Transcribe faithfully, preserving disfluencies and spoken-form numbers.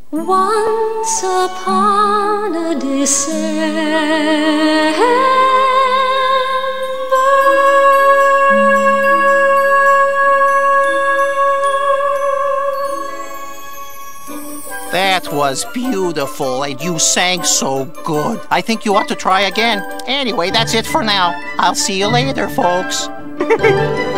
Once upon a December, that was beautiful, and you sang so good. I think you ought to try again. Anyway, that's it for now. I'll see you later, folks.